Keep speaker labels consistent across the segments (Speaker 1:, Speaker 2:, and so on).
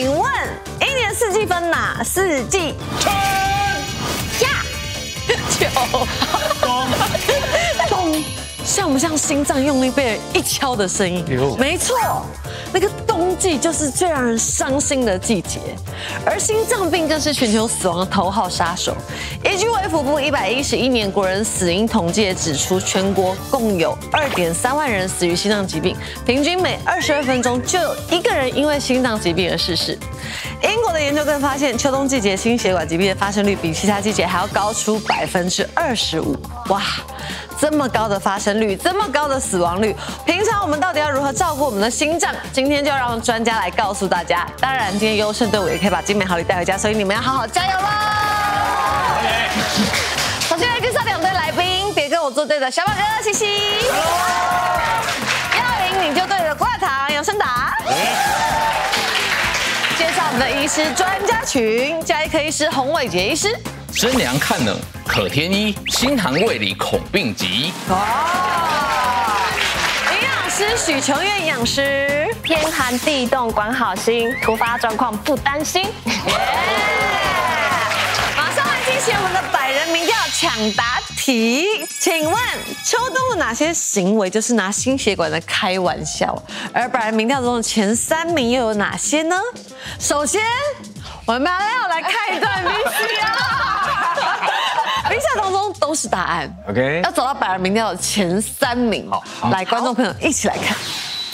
Speaker 1: 请问一年四季分哪四季？
Speaker 2: 春、
Speaker 1: 夏、秋、冬，像不像心脏用力被人一敲的声音？没错，那个冬季就是最让人伤心的季节，而心脏病更是全球死亡的头号杀手。依据卫福部111年国人死因统计也指出，全国共有2.3万人死于心脏疾病，平均每22分钟就有1个人因为心脏疾病而逝世。英国的研究更发现，秋冬季节心血管疾病的发生率比其他季节还要高出25%。哇，这么高的发生率，这么高的死亡率，平常我们到底要如何照顾我们的心脏？今天就让专家来告诉大家。当然，今天优胜队伍也可以把精美好礼带回家，所以你们要好好加油喽！首先来介绍2队来宾，别跟我作对的小马哥西西，要赢你就对的郭大堂杨生达。介绍我们的医师专家群，加医科医师洪伟杰医师。
Speaker 3: 生凉看冷可添衣，心寒胃里恐病急。
Speaker 1: 营养师许琼月营养师，
Speaker 4: 天寒地冻管好心，突发状况不担心。
Speaker 1: 马上来进行我们的100人民调抢答题。请问秋冬的哪些行为就是拿心血管的开玩笑？而100人民调中的前3名又有哪些呢？首先，我们要来看一段 VCR。VCR 当中都是答案
Speaker 2: ，OK，
Speaker 1: 要走到100人民调的前3名。好，来，观众朋友一起来看。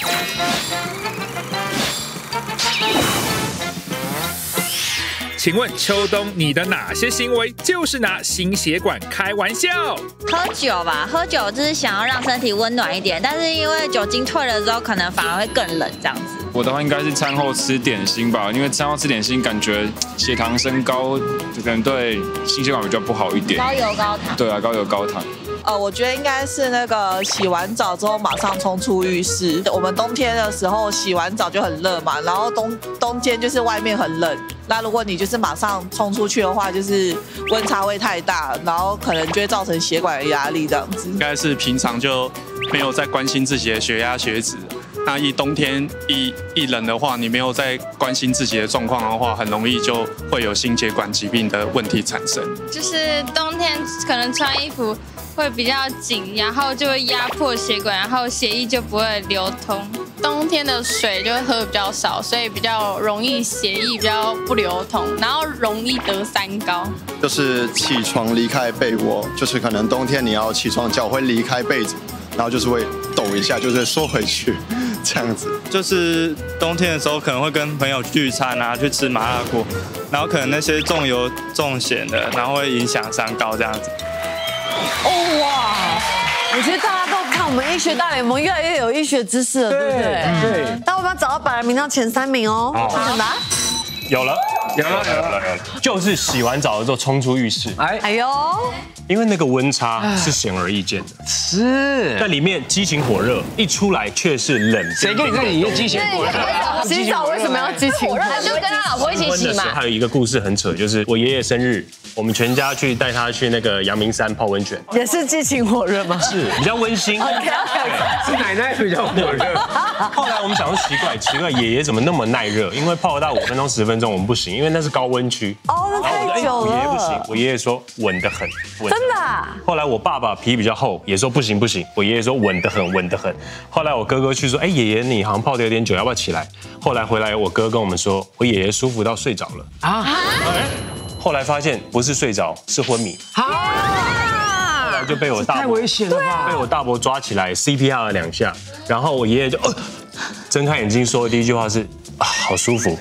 Speaker 5: 请问秋冬你的哪些行为就是拿心血管开玩笑？
Speaker 6: 喝酒吧，喝酒就是想要让身体温暖一点，但是因为酒精退了之后，可能反而会更冷这样子。
Speaker 7: 我的话应该是餐后吃点心吧，因为餐后吃点心感觉血糖升高，可能对心血管比较不好一点。
Speaker 6: 高油高糖。
Speaker 7: 对啊，高油高糖。
Speaker 8: 我觉得应该是那个洗完澡之后马上冲出浴室。我们冬天的时候洗完澡就很热嘛，然后冬天就是外面很冷。那如果你就是马上冲出去的话，就是温差会太大，然后可能就会造成血管的压力这样子。
Speaker 9: 应该是平常就没有在关心自己的血压血脂。那一冬天一冷的话，你没有在关心自己的状况的话，很容易就会有心血管疾病的问题产生。
Speaker 10: 就是冬天可能穿衣服会比较紧，然后就会压迫血管，然后血液就不会流通。冬天的水就会喝比较少，所以比较容易血液比较不流通，然后容易得3高。
Speaker 11: 就是起床离开被窝，就是可能冬天你要起床，脚会离开被子，然后就是会抖一下，就是缩回去，这样子。
Speaker 12: 就是冬天的时候可能会跟朋友聚餐啊，去吃麻辣锅，然后可能那些重油重咸的，然后会影响3高这样子。
Speaker 1: 哇！我觉得大家都看我们医学大联盟越来越有医学知识了，对不对？
Speaker 2: 对。
Speaker 1: 那我们要找到100人民调前3名哦。抢答。
Speaker 2: 有了，就是洗完澡的时候冲出浴室。
Speaker 1: 哎呦，
Speaker 2: 因为那个温差是显而易见的，
Speaker 13: 是。
Speaker 2: 在里面激情火热，一出来却是冷。
Speaker 13: 谁跟你在里面激情火热？
Speaker 1: 洗澡为什么要激情火热？
Speaker 4: 就跟他老婆一起洗嘛。
Speaker 2: 还有一个故事很扯，就是我爷爷生日，我们全家去带他去那个阳明山泡温泉，
Speaker 1: 也是激情火热吗？
Speaker 2: 是比较温馨。
Speaker 13: 是奶奶比较火热。
Speaker 2: 后来我们想说奇怪，爷爷怎么那么耐热？因为泡了大5分钟10分钟我们不行，因为那是高温区。
Speaker 1: 哦，那太久了。
Speaker 2: 我爷爷不行，我爷爷说稳得很。
Speaker 1: 真的啊？
Speaker 2: 后来我爸爸皮比较厚，也说不行。我爷爷说稳得很。后来我哥哥去说，爷爷你好像泡得有点久，要不要起来？后来回来我哥跟我们说，我爷爷舒服到睡着了啊。后来发现不是睡着，是昏迷。就被我大伯
Speaker 13: 太危险了吧！
Speaker 2: 被我大伯抓起来 CPR 了2下，然后我爷爷就睁开眼睛说的第一句话是好舒服。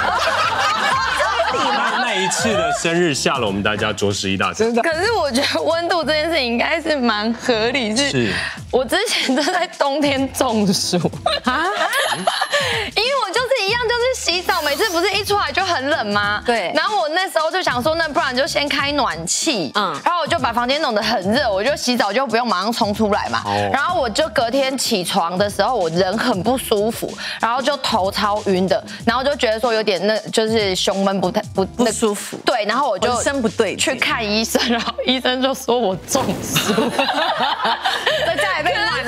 Speaker 2: 那一次的生日吓了我们大家着实一大跳。
Speaker 13: 真的。
Speaker 10: 可是我觉得温度这件事情应该是蛮合理，是我之前都在冬天中暑啊，因为我就是一样，就是洗澡，每次不是一出来就很冷吗？
Speaker 1: 对。
Speaker 10: 然后我那时候就想说，那不然就先开暖气，然后我就把房间弄得很热，我就洗澡就不用马上冲出来嘛。然后我就隔天起床的时候，我人很不舒服，然后就头超晕的，然后就觉得说有点就是胸闷不
Speaker 1: 舒服。
Speaker 10: 对，然后我就
Speaker 1: 浑身不对，
Speaker 10: 去看医生，然后医生就说我中暑，
Speaker 1: 在家里被暖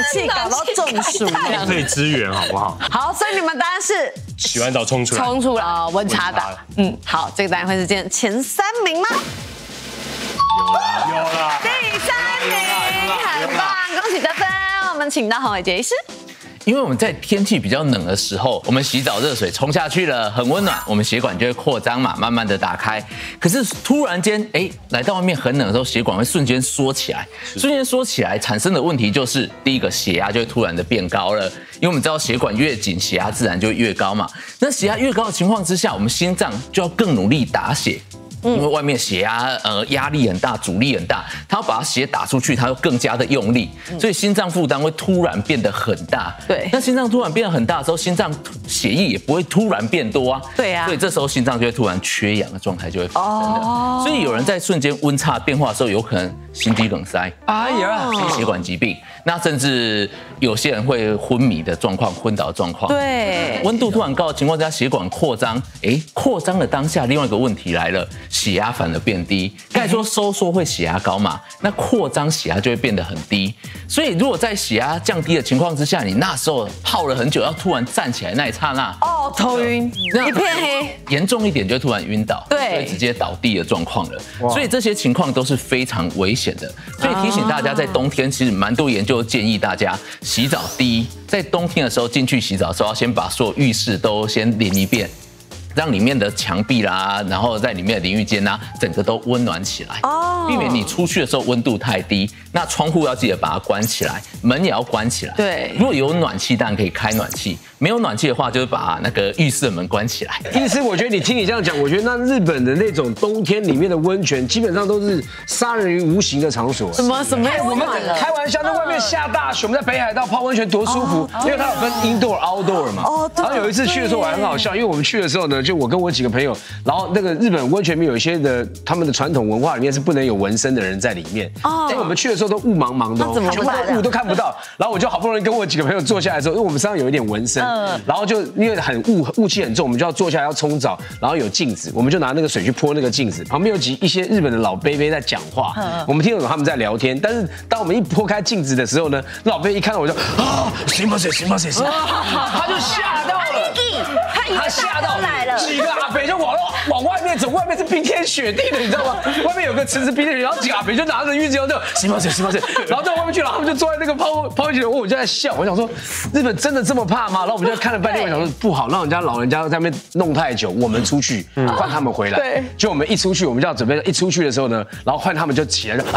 Speaker 1: 气搞到中暑，
Speaker 2: 浪费资源好不好？
Speaker 1: 好，所以你们答案是
Speaker 2: 洗完澡冲出来，
Speaker 1: 温差的。好，这个答案会是今天前3名吗？
Speaker 2: 有啦，
Speaker 1: 第3名，很棒，恭喜得分。我们请到洪伟杰医师。
Speaker 3: 因为我们在天气比较冷的时候，我们洗澡热水冲下去了，很温暖，我们血管就会扩张嘛，慢慢的打开。可是突然间，来到外面很冷的时候，血管会瞬间缩起来，瞬间缩起来产生的问题就是，第一个血压就会突然的变高了，因为我们知道血管越紧，血压自然就越高嘛。那血压越高的情况之下，我们心脏就要更努力打血。因为外面血压压力很大，阻力很大，它要把血打出去，它又更加的用力，所以心脏负担会突然变得很大。
Speaker 1: 对，
Speaker 3: 那心脏突然变得很大的时候，心脏血液也不会突然变多啊。
Speaker 1: 对啊，
Speaker 3: 所以这时候心脏就会突然缺氧的状态就会发生了。所以有人在瞬间温差变化的时候，有可能心肌梗塞，心血管疾病，那甚至有些人会昏迷的状况、昏倒的状况。
Speaker 1: 对，
Speaker 3: 温度突然高的情况下，血管扩张，扩张的当下，另外一个问题来了。血压反而变低，刚才说收缩会血压高嘛，那扩张血压就会变得很低。所以如果在血压降低的情况之下，你那时候泡了很久，要突然站起来那一刹那，
Speaker 1: 头晕，一片黑，
Speaker 3: 严重一点就突然晕倒，对，直接倒地的状况了。所以这些情况都是非常危险的。所以提醒大家，在冬天其实蛮多研究建议大家洗澡，第一，在冬天的时候进去洗澡的时候，要先把所有浴室都先淋一遍。让里面的墙壁啦，然后在里面的淋浴间啊，整个都温暖起来，避免你出去的时候温度太低。那窗户要记得把它关起来，门也要关起来。
Speaker 1: 对，
Speaker 3: 如果有暖气，当然可以开暖气；没有暖气的话，就是把那个浴室的门关起来。
Speaker 13: 医师，我觉得你听你这样讲，我觉得那日本的那种冬天里面的温泉，基本上都是杀人于无形的场所。
Speaker 1: 什么？
Speaker 13: 我们开玩笑，在外面下大雪，我们在北海道泡温泉多舒服，因为它有分 indoor outdoor 嘛。然后有一次去的时候我还很好笑，因为我们去的时候呢，就我跟我几个朋友，然后那个日本温泉里面有一些的他们的传统文化里面是不能有纹身的人在里面。因为我们去的时候都雾茫茫的，全部都雾都看不到。然后我就好不容易跟我几个朋友坐下来的时候，因为我们身上有一点纹身，然后就因为很雾气很重，我们就要坐下来要冲澡，然后有镜子，我们就拿那个水去泼那个镜子，旁边有一些日本的老伯伯在讲话，我们听得懂他们在聊天。但是当我们一泼开镜子的时候呢，老伯一看到我就行吧，他就吓到了，他吓到了，几个阿伯就往外面走，外面是冰天雪地的，你知道吗？外面有个池子冰天雪地，然后几个阿伯就拿着浴巾就行吧，然后在外面去，然后他们就坐在那个泡浴里，我就在笑，我想说日本真的这么怕吗？然后我们就看了半天，我想说不好，让人家老人家在那边弄太久，我们出去换他们回来。对，就我们一出去，我们就要准备一出去的时候呢，然后换他们就起来就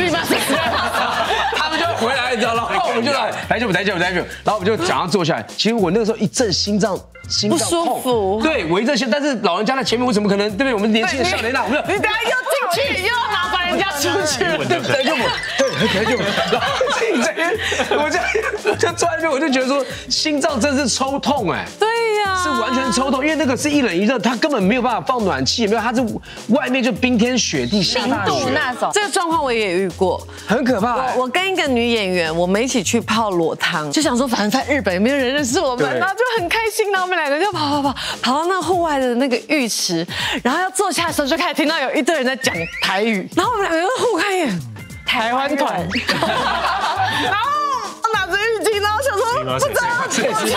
Speaker 13: 他们就回来，你知道，然后我们就来就，然后我们就想要坐下来。其实我那个时候一阵心脏
Speaker 1: 不舒服，
Speaker 13: 对，我一阵心，但是老人家在前面，为什么可能对不对？我们年轻的少年郎，你
Speaker 1: 等下又进去，又要麻烦人家出去，
Speaker 13: 对，然后我就坐在那边，我就觉得说心脏真是抽痛
Speaker 1: 对呀，
Speaker 13: 是完全抽痛，因为那个是一冷一热，它根本没有办法放暖气，没有，它是外面就冰天雪地下大雪
Speaker 1: 那种，这个状况我也遇过，
Speaker 13: 很可怕。
Speaker 1: 我跟一个女演员，我们一起去泡裸汤，就想说反正在日本也没有人认识我们，然后就很开心，然后我们两个就跑到那户外的那个浴池，然后要坐下的时候就开始听到有一堆人在讲台语，然后我们两个就互看一眼，台湾团，然后拿着浴巾，然后想说不知道要怎么做，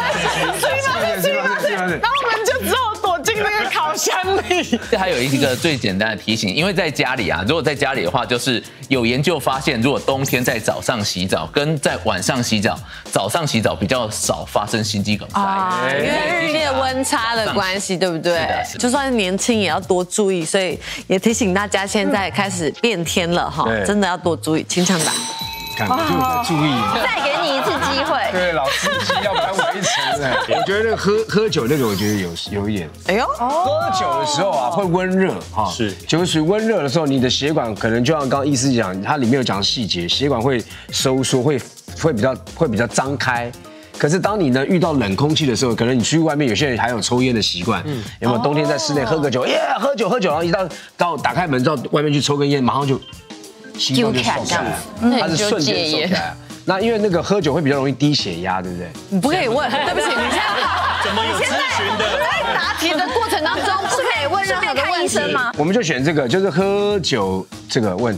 Speaker 1: 然后我们就只好躲进那个烤箱里。
Speaker 3: 这还有一个最简单的提醒，因为在家里啊，如果在家里的话，就是有研究发现，如果冬天在早上洗澡跟在晚上洗澡，早上洗澡比较少发生心肌梗塞，
Speaker 1: 因为日夜温差的关系，对不对？就算是年轻也要多注意，所以也提醒大家，现在开始变天了哈，真的要多注意，请抢答。
Speaker 13: 看，就在注意，
Speaker 6: 再给你一次机会。
Speaker 13: 对，老司机要搬我一程的。我觉得那个喝酒那个，我觉得有一点。
Speaker 1: 哎呦，
Speaker 13: 喝酒的时候啊，会温热哈，是酒水温热的时候，你的血管可能就像刚刚医师讲，它里面有讲细节，血管会收缩，会比较张开。可是当你呢遇到冷空气的时候，可能你出去外面，有些人还有抽烟的习惯，有没有？冬天在室内喝个酒，喝酒，然后一到打开门到外面去抽根烟，马上就。心脏就收下来，它是瞬间收起来。那因为那个喝酒会比较容易低血压，对不对？
Speaker 1: 你不可以问，对不起，你现在
Speaker 2: 怎么有咨询的？
Speaker 10: 在答题的过程当中，不可以问任何的问题吗？
Speaker 13: 我们就选这个，就是喝酒这个问题。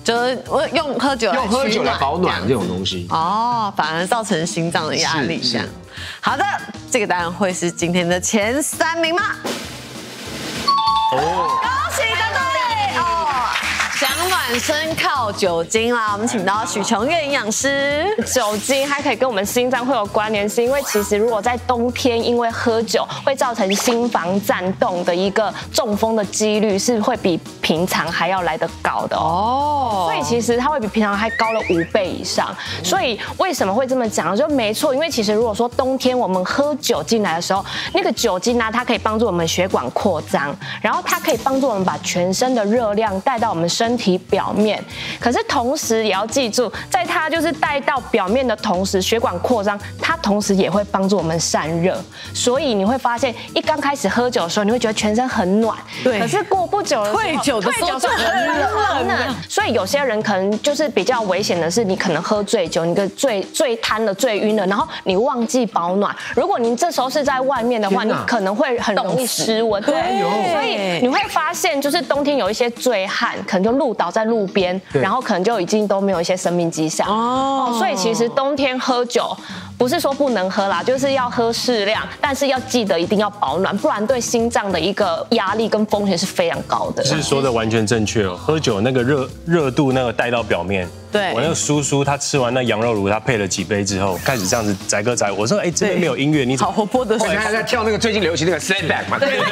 Speaker 1: 就是用喝酒
Speaker 13: 来保暖这种东西。
Speaker 1: 哦，反而造成心脏的压力这样。好的，这个答案会是今天的前3名吗？恭喜答对哦！想暖身靠酒精啦，我们请到许琼月营养师。
Speaker 4: 酒精它可以跟我们心脏会有关联，是因为其实如果在冬天因为喝酒会造成心房颤动的一个中风的几率是会比平常还要来得高的哦。所以其实它会比平常还高了5倍以上。所以为什么会这么讲？就没错，因为其实如果说冬天我们喝酒进来的时候，那个酒精呢，它可以帮助我们血管扩张，然后它可以帮助我们把全身的热量带到我们身体表面。可是同时也要记住，在它就是带到表面的同时，血管扩张，它同时也会帮助我们散热。所以你会发现，一刚开始喝酒的时候，你会觉得全身很暖，
Speaker 1: 对。
Speaker 4: 可是过不久的时候，
Speaker 1: 退酒的时候就很冷。
Speaker 4: 所以有些人可能就是比较危险的是，你可能喝醉酒，你的醉瘫了、醉晕了，然后你忘记保暖。如果您这时候是在外面的话，你可能会很容易失温。对，所以你会发现，就是冬天有一些醉汉，可能就路倒在路边，然后可能就已经都没有一些生命迹象哦。所以其实冬天喝酒不是说不能喝啦，就是要喝适量，但是要记得一定要保暖，不然对心脏的一个压力跟风险是非常高的。
Speaker 2: 是说的完全正确哦，喝酒那个热度那个带到表面。
Speaker 1: 对，
Speaker 2: 我那个叔叔他吃完那羊肉炉，他配了几杯之后，开始这样子载歌载舞。我说哎，这边没有音乐，你
Speaker 1: 好活泼的。
Speaker 13: 现在在跳那个最近流行那个 stand back 嘛。对对对。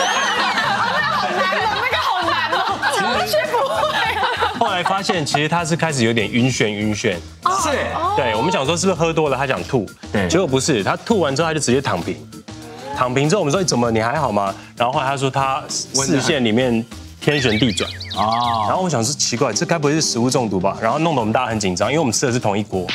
Speaker 10: 好难哦，完全不会。
Speaker 2: 后来发现其实他是开始有点晕眩。是。对，我们想说是不是喝多了他想吐，结果不是，他吐完之后他就直接躺平。躺平之后我们说怎么你还好吗？然后后来他说他视线里面天旋地转啊，然后我想说奇怪，这该不会是食物中毒吧？然后弄得我们大家很紧张，因为我们吃的是同一锅。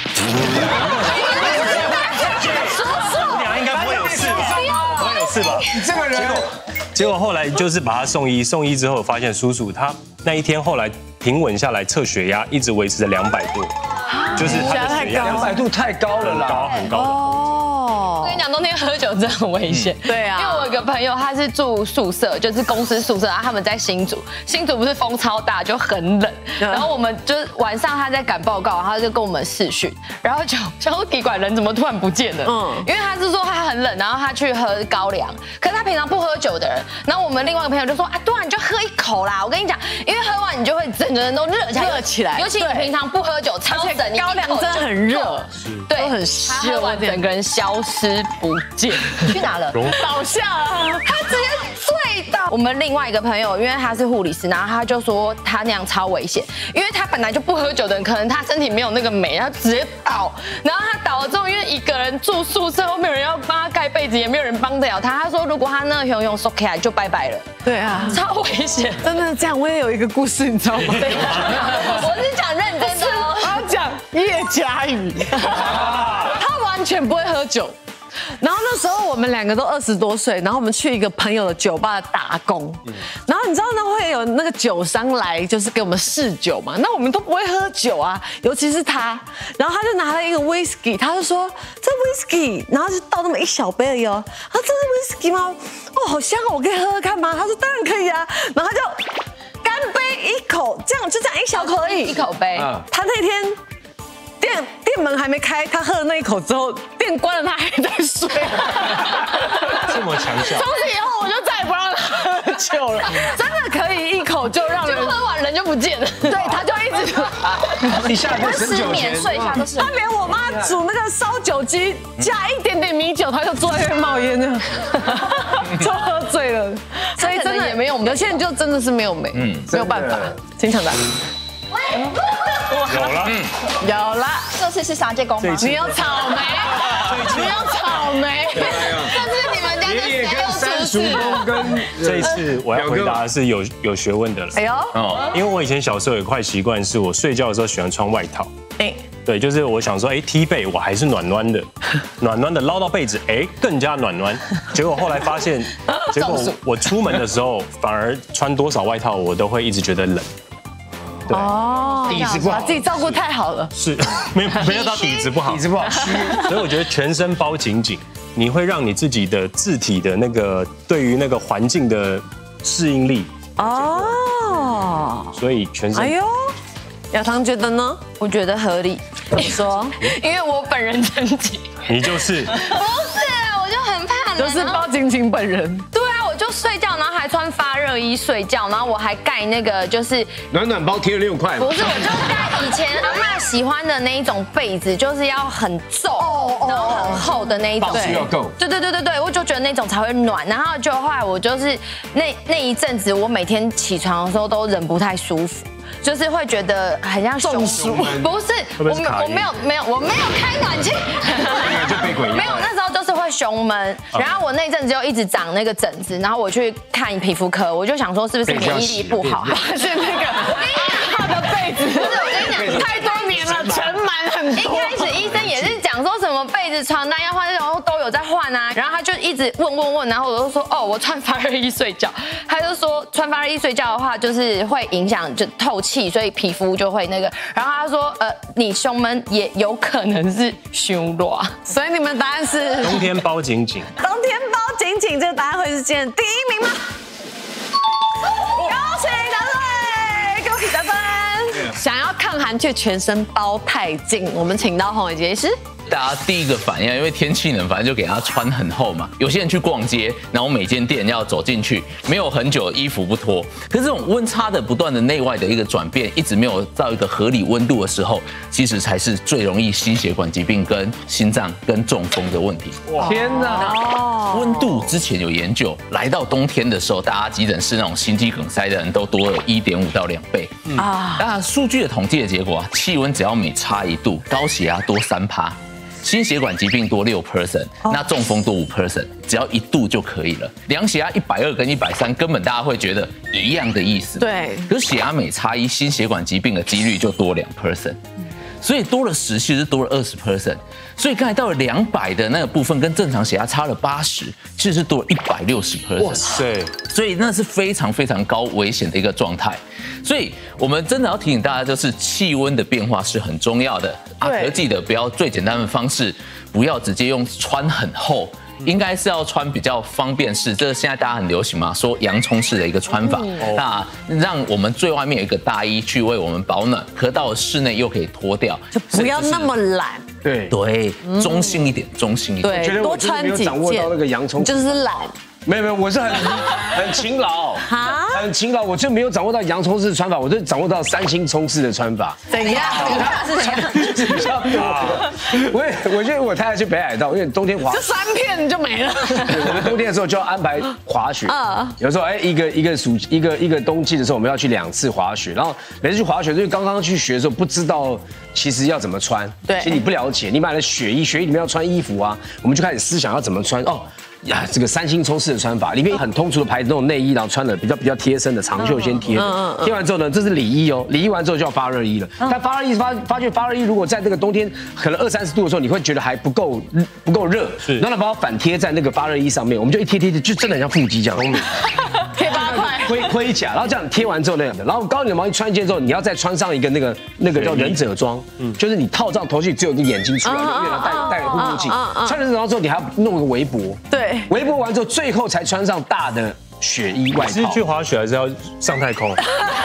Speaker 2: 应该不会有事吧？不会有事吧？
Speaker 13: 这个人，
Speaker 2: 结果后来就是把他送医之后，发现叔叔他那一天后来平稳下来，测血压一直维持在200多，就是他的血压
Speaker 13: 200度太高了啦，
Speaker 2: 很高的。
Speaker 10: 我跟你讲，冬天喝酒真的很危险。
Speaker 1: 对啊，
Speaker 10: 因为我有一个朋友，他是住宿舍，就是公司宿舍，然后他们在新竹不是风超大，就很冷。然后我们就是晚上他在赶报告，然后他就跟我们视讯，然后就想说奇怪，人怎么突然不见了？因为他是说他很冷，然后他去喝高粱，可是他平常不喝酒的人。然后我们另外一个朋友就说啊，对啊，你就喝一口啦。我跟你讲，因为喝完你就会整个人都热起来，尤其你平常不喝酒，超整，
Speaker 1: 高粱真的很热，
Speaker 10: 对，
Speaker 1: 都很
Speaker 10: 他喝完整个人消失不见，去哪了？倒下了，他直接醉倒。我们另外一个朋友，因为他是护理师，然后他就说他那样超危险，因为他本来就不喝酒的人，可能他身体没有那个镁，他直接倒。然后他倒了之后，因为一个人住宿舍，没有人要帮他盖被子，也没有人帮得了他。他说如果他那个游泳收起来就拜拜了。对啊，超危险，
Speaker 1: 真的这样。我也有一个故事，你知道吗？
Speaker 10: 我是讲认真的哦，
Speaker 1: 我要讲叶嘉瑜，他完全不会喝酒。然后那时候我们2个都20多岁，然后我们去一个朋友的酒吧打工，然后你知道呢会有那个酒商来，就是给我们试酒嘛，那我们都不会喝酒啊，尤其是他，然后他就拿了一个 whisky， 他就说这 whisky， 然后就倒那么一小杯而已哦，他这是 whisky 吗？哦，好香哦，我可以喝喝看吗？他说当然可以啊，然后他就干杯一口，就这样一小口而已，
Speaker 10: 一口杯，
Speaker 1: 他那天。店门还没开，他喝了那一口之后，店关了，他还在睡。
Speaker 2: 这么强效。
Speaker 1: 从此以后我就再也不让他喝酒了，真的可以一口就让人
Speaker 10: 喝完人就不见了。
Speaker 1: 对，他就一直。
Speaker 13: 你下一个
Speaker 10: 失眠睡一下都是。
Speaker 1: 他连我妈煮那个烧酒鸡加一点点米酒，他就坐在那边冒烟呢，就喝醉了。所以真的也没有，有些人就真的是没有镁，没有办法，经常打。有了，
Speaker 10: 这次是杀戒功吗？
Speaker 1: 你有草莓，你有草莓，这是你们家的
Speaker 13: 爷爷跟三叔公跟
Speaker 2: 这一次我要回答的是有学问的了。哎呦，因为我以前小时候有个坏习惯，是我睡觉的时候喜欢穿外套。对，就是我想说，踢被我还是暖暖的，暖暖的捞到被子，更加暖暖。结果后来发现，结果我出门的时候，反而穿多少外套，我都会一直觉得冷。
Speaker 1: 哦，底子不好，把自己照顾太好了。
Speaker 2: 是，没有到底子不好，
Speaker 13: 底子不好虚。
Speaker 2: 所以我觉得全身包紧紧，你会让你自己的自体的那个对于那个环境的适应力。哦，所以全身。哎呦，
Speaker 1: 亚堂觉得呢？
Speaker 10: 我觉得合理。
Speaker 1: 怎么说？
Speaker 10: 因为我本人曾经，
Speaker 2: 你就是，
Speaker 10: 不是，我就很怕冷，
Speaker 1: 就是包晶晶本人。
Speaker 10: 对啊，我就睡觉，然后还穿发热衣睡觉，然后我还盖那个就是
Speaker 13: 暖暖包贴了6块。
Speaker 10: 不是，我就盖以前阿嬷喜欢的那一种被子，就是要很重，然后很厚的那一种，
Speaker 13: 磅数要够。
Speaker 10: 对，我就觉得那种才会暖。然后就后来我就是那一阵子，我每天起床的时候都人不太舒服。就是会觉得很像中暑，不是，我没有开暖气，
Speaker 13: 就被鬼压。
Speaker 10: 没有，那时候就是会胸闷，然后我那阵子就一直长那个疹子，然后我去看皮肤科，我就想说是不是免疫力不好，还是那个好的被子？不是，我跟你讲，太多年了，尘螨很多。一开始医生也是讲说什么被子、床单要换，然后都有在换啊，然后他就一直问，然后我就说哦，我穿发热衣睡觉，他就说穿发热衣睡觉的话，就是会影响就透气，所以皮肤就会那个。然后他说你胸闷也有可能是胸热，
Speaker 1: 所以你们答案是
Speaker 2: 冬天包紧紧。
Speaker 1: 冬天包紧紧，这个答案会是今天第1名吗？恭喜答对，恭喜得分。想要抗寒却全身包太紧，我们请到洪伟杰医师。
Speaker 3: 大家第一个反应，因为天气冷，反正就给他穿很厚嘛。有些人去逛街，然后每间店要走进去，没有很久衣服不脱。可是这种温差的不断的内外的一个转变，一直没有到一个合理温度的时候，其实才是最容易心血管疾病、跟心脏、跟中风的问题。
Speaker 13: 天哪！
Speaker 3: 温度之前有研究，来到冬天的时候，大家急诊室那种心肌梗塞的人都多了1.5到2倍啊。当然，数据的统计的结果啊，气温只要每差1度，高血压多3%。心血管疾病多6%，那中风多5%，只要1度就可以了。量血压120跟130，根本大家会觉得一样的意思。
Speaker 1: 对，
Speaker 3: 可是血压每差1，心血管疾病的几率就多2%，所以多了10，其实多了20%。所以刚才到了200的那个部分，跟正常血压差了80，其实是多了160%。哇塞！所以那是非常非常高危险的一个状态。所以我们真的要提醒大家，就是气温的变化是很重要的。可记得不要最简单的方式，不要直接用穿很厚。应该是要穿比较方便式，这现在大家很流行嘛，说洋葱式的一个穿法，那让我们最外面有一个大衣去为我们保暖，可到了室内又可以脱掉，
Speaker 1: 就不要那么懒。
Speaker 3: 对，中性一点，中性一点。
Speaker 1: 对，多穿几件。
Speaker 13: 掌握到那个洋葱，
Speaker 1: 就是懒。
Speaker 13: 没有，我是很勤劳，很勤劳，我就没有掌握到洋葱式穿法，我就掌握到3星葱式的穿法。
Speaker 1: 怎样？
Speaker 13: 是比较多。我觉得我太太去北海道，因为冬天滑，
Speaker 1: 这3片就没了。
Speaker 13: 我们冬天的时候就要安排滑雪，有时候一个冬季的时候我们要去2次滑雪，然后每次去滑雪，因为刚刚去学的时候不知道其实要怎么穿，其实你不了解，你买了雪衣，雪衣里面要穿衣服啊，我们就开始思想要怎么穿哦。这个3星葱式的穿法，里面很通俗的牌子那种内衣，然后穿的比较贴身的长袖先贴，贴完之后呢，这是里衣哦，里衣完之后就要发热衣了。但发热衣发觉发热衣如果在这个冬天可能20-30度的时候，你会觉得还不够热，然后把它反贴在那个发热衣上面，我们就一贴，就真的很像腹肌这样，
Speaker 1: 贴8块
Speaker 13: 盔甲，然后这样贴完之后那样的，然后高领的毛衣穿一件之后，你要再穿上一个那个叫忍者装，就是你套上头去只有个眼睛出来，为了戴护目镜，穿了忍者装之后，你还要弄个围脖，
Speaker 1: 对。
Speaker 13: 围脖完之后，最后才穿上大的雪衣外套。
Speaker 2: 其实去滑雪还是要上太空。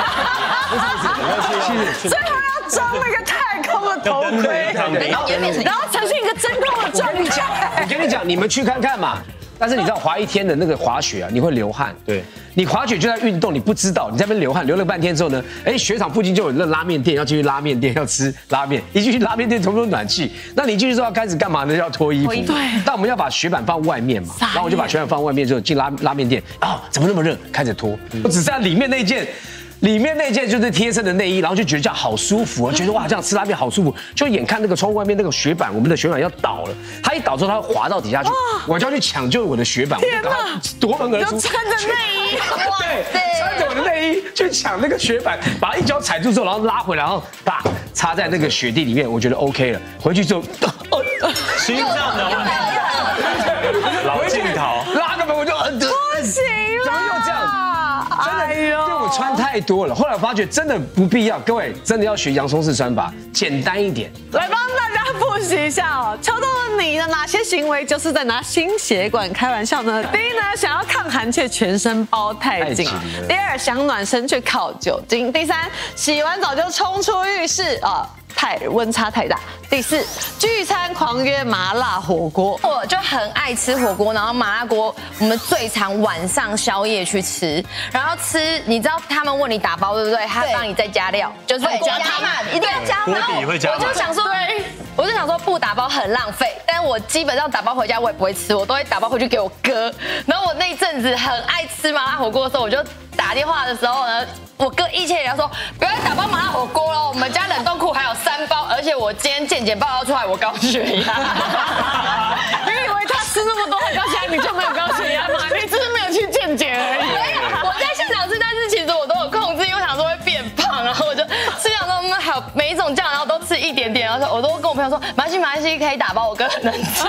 Speaker 1: 最后要装那个太空的头盔，然后呈现一个真空的状态。
Speaker 13: 我跟你讲，你们去看看嘛。但是你知道滑1天的那个滑雪啊，你会流汗。对，你滑雪就在运动，你不知道，你在那边流汗，流了半天之后呢，雪场附近就有那拉面店，要进去拉面店要吃拉面，一进去拉面店通通暖气，那你进去之后要开始干嘛呢？要脱衣服。对。但我们要把雪板放外面嘛，然后我就把雪板放外面之后进拉面店，怎么那么热？开始脱，我只剩下里面那件就是贴身的内衣，然后就觉得这样好舒服，觉得哇这样吃拉面好舒服，就眼看那个窗户外面那个雪板，我们的雪板要倒了，它一倒之后它会滑到底下去，我就要去抢救我的雪板，
Speaker 1: 天哪，
Speaker 13: 夺门而出，
Speaker 1: 就穿着内衣，
Speaker 13: 对，穿着我的内衣去抢那个雪板，把它一脚踩住之后，然后拉回来，然后啪插在那个雪地里面，我觉得 OK 了，回去之后，
Speaker 2: 心脏的问题，老镜头，
Speaker 13: 拉个门我就
Speaker 1: 不行了，
Speaker 13: 怎么又这样？真的，因为我穿太多了。后来我发觉真的不必要，各位真的要学洋葱式穿法，简单一点。
Speaker 1: 来帮大家复习一下哦，秋冬的你的哪些行为就是在拿心血管开玩笑呢？第一呢，想要抗寒却全身包太紧；第二，想暖身却靠酒精；第三，洗完澡就冲出浴室啊。温差太大。第四，聚餐狂约麻辣火锅，
Speaker 10: 我就很爱吃火锅，然后麻辣锅我们最常晚上宵夜去吃，然后吃，你知道他们问你打包对不对？他帮你再加料，就是
Speaker 6: 加满，一定要加满。
Speaker 2: 锅底会加满。
Speaker 10: 我就想说不打包很浪费，但我基本上打包回家我也不会吃，我都会打包回去给我哥。然后我那一阵子很爱吃麻辣火锅的时候，我就打电话的时候呢，我哥一切人家说不要打包麻辣火锅了，我们家冷冻库还有3包，而且我今天健检报告出来我高血压。
Speaker 1: 你以为他吃那么多高血压你就没有高血压吗？你只是没有去健检而已。
Speaker 10: 我在现场吃，但是其实我都有控制，因为我想说会变胖，然后我就吃想说还有每一种酱，然后都吃一点点，然后我都跟我朋友说马来西可以打包，我哥很能吃。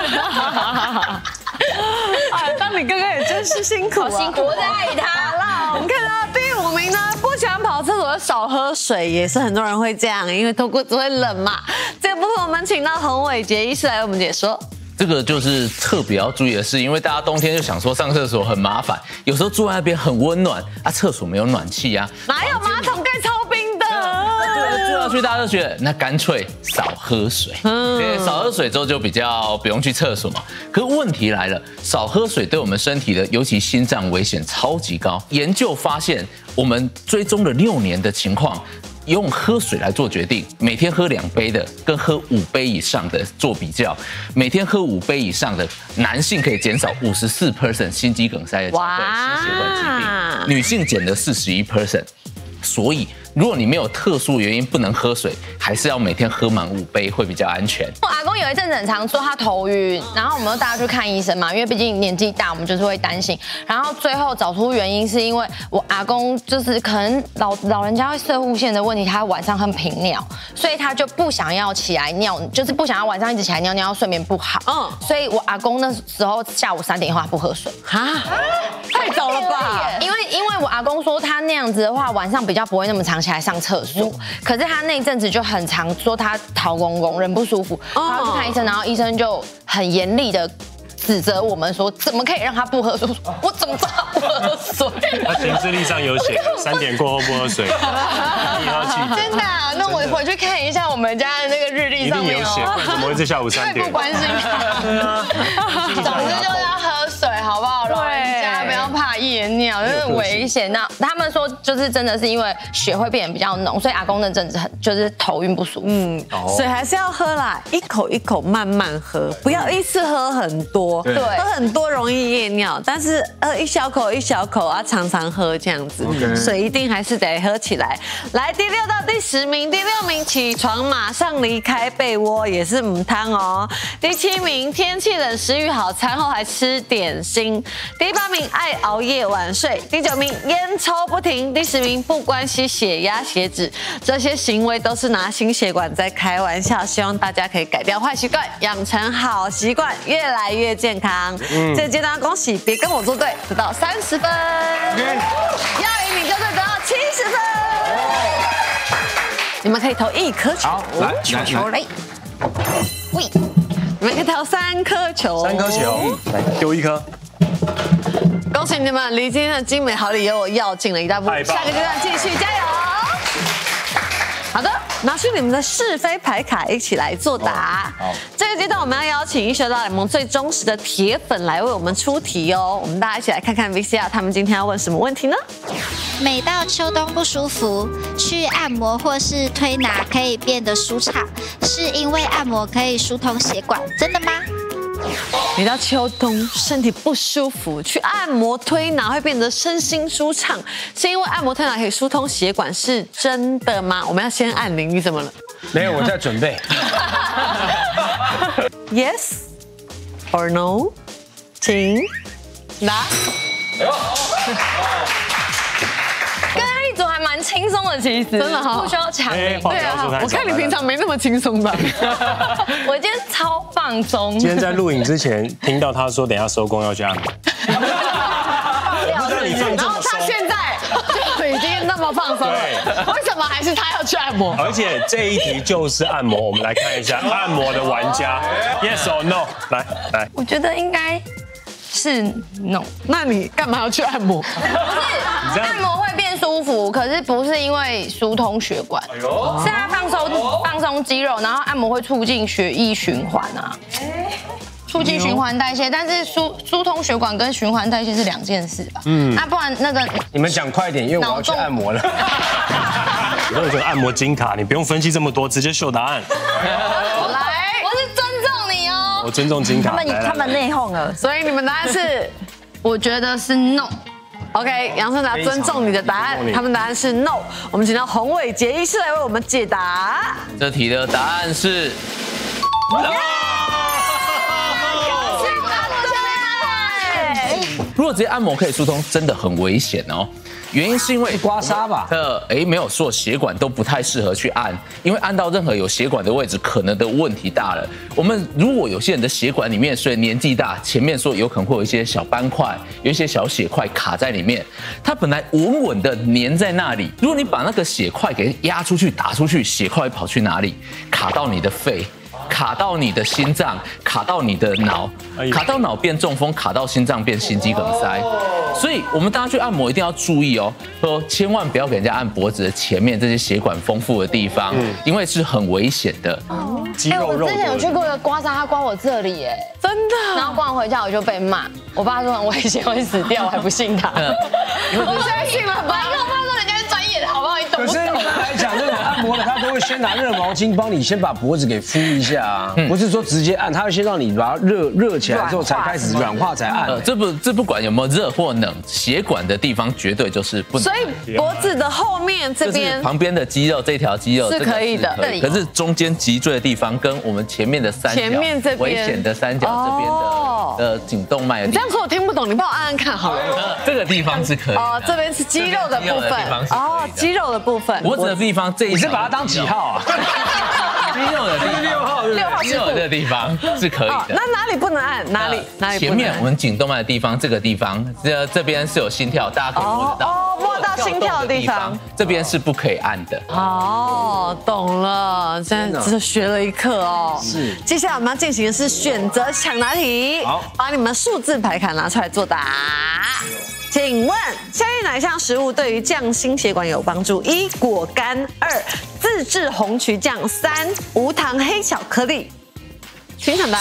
Speaker 1: 当你哥哥也真是辛苦啊，
Speaker 10: 好辛苦，我在爱他。
Speaker 1: 好啦，我们看到第5名呢，不喜欢跑厕所的少喝水，也是很多人会这样，因为头骨子会冷嘛。这个部分我们请到洪伟杰医师来为我们解说。
Speaker 3: 这个就是特别要注意的是，因为大家冬天就想说上厕所很麻烦，有时候住在那边很温暖啊，厕所没有暖气啊，
Speaker 1: 哪有马桶盖超冰的？
Speaker 3: 对，住上去大家都觉得那干脆少喝水，对，少喝水之后就比较不用去厕所嘛。可是问题来了，少喝水对我们身体的，尤其心脏危险超级高。研究发现，我们追踪了6年的情况。用喝水来做决定，每天喝2杯的跟喝5杯以上的做比较，每天喝5杯以上的男性可以减少54% 心肌梗塞的机会、心血管疾病，女性减了41%。所以，如果你没有特殊原因不能喝水，还是要每天喝满5杯会比较安全。
Speaker 10: 我阿公有一阵子很常说他头晕，然后我们就带他去看医生嘛，因为毕竟年纪大，我们就是会担心。然后最后找出原因是因为我阿公就是可能老人家会射护腺的问题，他晚上很频尿，所以他就不想要起来尿，就是不想要晚上一直起来尿尿，睡眠不好。所以我阿公那时候下午3点以后他不喝水。
Speaker 1: 太早了吧？
Speaker 10: 因为我阿公说他那样子的话，晚上比较不会那么常起来上厕所。可是他那一阵子就很常说他头公公人不舒服，他去看医生，然后医生就很严厉的指责我们说，怎么可以让他不喝水？我怎么知道他不喝水？
Speaker 2: 他行事历上有写，3点过后不喝水，你要记得。
Speaker 10: 真的啊？那我回去看一下我们家的那个日历上面
Speaker 2: 一定有写，不然怎么会在下午3点？
Speaker 10: 太不关心他。对啊，总之就是要喝水，好不好？老人家不要怕夜尿，因为很危险。那他们说就是真的是因为血会变得比较浓，所以阿公那阵子就是头晕不舒服。
Speaker 1: 水还是要喝啦，一口一口慢慢喝，不要一次喝很多。对，喝很多容易夜尿，但是一小口一小口啊，常常喝这样子。水一定还是得喝起来。来，第6到第10名，第6名起床马上离开被窝也是母汤哦。第7名天气冷食欲好，餐后还吃点心。第8名爱熬夜晚睡。第9名烟抽不停。第10名不关心血压血脂，这些行为都是拿心血管在开玩笑。希望大家可以改掉坏习惯，养成好习惯，越来越健康。这个阶段恭喜，别跟我作对，得到30分。要与你作对得到70分。你们可以投1颗球。
Speaker 13: 好，来。
Speaker 1: 喂，你们可以投3颗球。
Speaker 2: 3颗球，来丢1颗。
Speaker 1: 恭喜你们，离今天的精美好礼又要进了一大步。下个阶段继续加油。好的，拿出你们的是非牌卡，一起来作答。好，这个阶段我们要邀请医学大联盟最忠实的铁粉来为我们出题哦。我们大家一起来看看 VCR 他们今天要问什么问题呢？
Speaker 14: 每到秋冬不舒服，去按摩或是推拿可以变得舒畅，是因为按摩可以疏通血管，真的吗？
Speaker 1: 每到秋冬身体不舒服，去按摩推拿会变得身心舒畅，是因为按摩推拿可以疏通血管，是真的吗？我们要先按铃，你怎么了？
Speaker 13: 没有，我在准备。
Speaker 1: Yes or no？ 请答。
Speaker 10: 刚刚一组还蛮轻松的，其实
Speaker 1: 真的哈，
Speaker 10: 不需要强力。
Speaker 1: 对啊，我看你平常没那么轻松吧？
Speaker 10: 我今天超放松。
Speaker 2: 今天在录影之前听到他说，等一下收工要去按摩。
Speaker 1: 然后他现在就已经那么放松了，为什么还是他要去按摩？
Speaker 2: 而且这一题就是按摩，我们来看一下按摩的玩家 ，yes or no？ 来，
Speaker 10: 我觉得应该是 no。
Speaker 1: 那你干嘛要去按摩？
Speaker 10: 不是，按摩会变舒服，可是不是因为疏通血管，是它放松肌肉，然后按摩会促进血液循环啊。促进循环代谢，但是疏通血管跟循环代谢是2件事吧？那不然那个
Speaker 13: 你们讲快一点，因为我要去按摩了。
Speaker 2: 我有这个按摩金卡，你不用分析这么多，直接秀答案。
Speaker 10: 来，我是尊重你哦。
Speaker 2: 我尊重金卡。
Speaker 1: 他们内讧了，所以你们答案是，
Speaker 10: 我觉得是 no。
Speaker 1: OK， 杨春达尊重你的答案，他们答案是 no。我们请到洪伟杰医师来为我们解答。
Speaker 3: 这题的答案是 no。如果直接按摩可以疏通，真的很危险哦。原因是因为
Speaker 13: 刮痧吧？
Speaker 3: 没有，所有血管都不太适合去按，因为按到任何有血管的位置，可能的问题大了。我们如果有些人的血管里面，虽然年纪大，前面说有可能会有一些小斑块，有一些小血块卡在里面，它本来稳稳的粘在那里。如果你把那个血块给压出去、打出去，血块跑去哪里？卡到你的肺。卡到你的心脏，卡到你的脑，卡到脑变中风，卡到心脏变心肌梗塞。所以我们大家去按摩一定要注意哦，说千万不要给人家按脖子的前面这些血管丰富的地方，因为是很危险的。
Speaker 2: 肌肉肉。
Speaker 10: 我之前有去过一个刮痧，他刮我这里，哎，
Speaker 1: 真的。
Speaker 10: 然后刮完回家我就被骂，我爸说很危险，会死掉，我还不信他。我相信了吧？因为我爸说人家是专业的，好不好？你懂不懂？
Speaker 13: 可是一般来讲，那种按摩的他都会先拿热毛巾帮你先把脖子给敷一下啊，不是说直接按，他会先让你把它热起来之后才开始软化才按。
Speaker 3: 这不管有没有热或冷，血管的地方绝对就是不能。
Speaker 1: 所以脖子的后面这边
Speaker 3: 旁边的肌肉，这条肌肉
Speaker 1: 是可以的，
Speaker 3: 可是中间脊椎的地方跟我们前面的三角，
Speaker 1: 前面这边
Speaker 3: 危险的三角这边的颈动脉的地方。
Speaker 1: 你这样说我听不懂，你帮我按按看好了。
Speaker 3: 这个地方是可以
Speaker 1: 哦，这边是肌肉的部分哦，肌肉的部分。
Speaker 3: 脖子的地方这一，
Speaker 13: 你是把它当几号啊？
Speaker 3: 肌肉的6号，肌肉的地方是可以的。
Speaker 1: 那哪里不能按？哪里不能按？
Speaker 3: 前面我们颈动脉的地方，这个地方，这边是有心跳，大家可以摸得到。
Speaker 1: 哦，摸到心跳的地方，
Speaker 3: 这边是不可以按的。
Speaker 1: 哦，懂了，现在只学了一课哦。
Speaker 13: 是。
Speaker 1: 接下来我们要进行的是选择抢答题，好，把你们数字牌卡拿出来作答。请问下列哪一项食物对于降心血管有帮助？1. 果干，2. 自制红曲酱，3. 无糖黑巧克力。请抢答。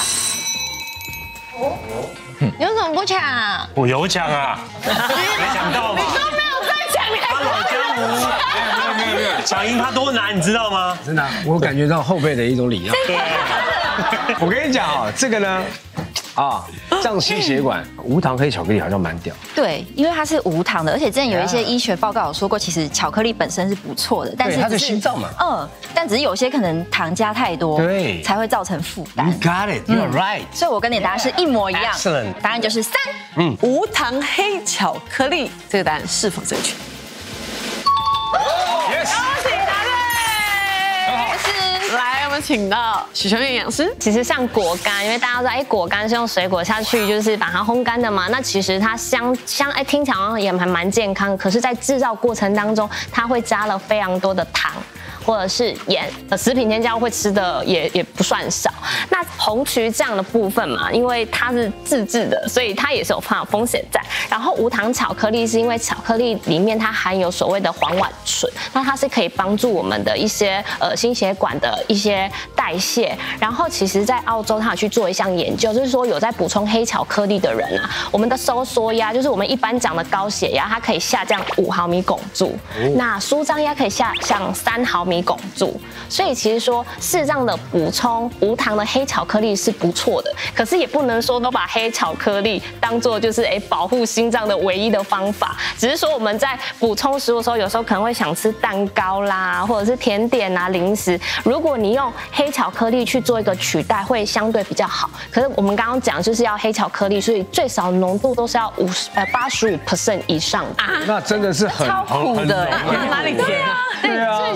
Speaker 10: 你为什么不抢？
Speaker 2: 我有抢啊，没想到吧？
Speaker 1: 你都没有在抢，你还
Speaker 2: 老江湖，没有，抢赢他多难，你知道吗？
Speaker 13: 真的，我感觉到后辈的一种礼让。我跟你讲啊，这个呢。降心血管，无糖黑巧克力好像蛮屌。
Speaker 15: 对，因为它是无糖的，而且之前有一些医学报告有说过，其实巧克力本身是不错的，但是
Speaker 13: 它是心脏嘛，
Speaker 15: 但只是有些可能糖加太多，
Speaker 13: 对，
Speaker 15: 才会造成负担。
Speaker 13: You got it, you're right。
Speaker 15: 所以我跟你答案是一模一样，
Speaker 13: Excellent。
Speaker 15: 答案就是3，
Speaker 1: 无糖黑巧克力，这个答案是否正确？ 来，我们请到许琼燕营养师。
Speaker 4: 其实像果干，因为大家都知道，果干是用水果下去，就是把它烘干的嘛。那其实它听起来好像也还蛮健康，可是在制造过程当中，它会加了非常多的糖。或者是盐，食品添加会吃的也不算少。那红曲酱的部分嘛，因为它是自制的，所以它也是有风险在。然后无糖巧克力是因为巧克力里面它含有所谓的黄烷醇，那它是可以帮助我们的一些心血管的一些代谢。然后其实在澳洲它有去做一项研究，就是说有在补充黑巧克力的人啊，我们的收缩压就是我们一般讲的高血压，它可以下降5毫米汞柱，那舒张压可以下降3毫米汞柱，所以其实说适当的补充无糖的黑巧克力是不错的，可是也不能说都把黑巧克力当做就是保护心脏的唯一的方法，只是说我们在补充食物的时候，有时候可能会想吃蛋糕啦，或者是甜点啊、零食，如果你用黑巧克力去做一个取代，会相对比较好。可是我们刚刚讲就是要黑巧克力，所以最少浓度都是要85% 以上的。
Speaker 13: 那真的是很
Speaker 1: 超苦的，哪里甜？
Speaker 4: 对啊，所以这是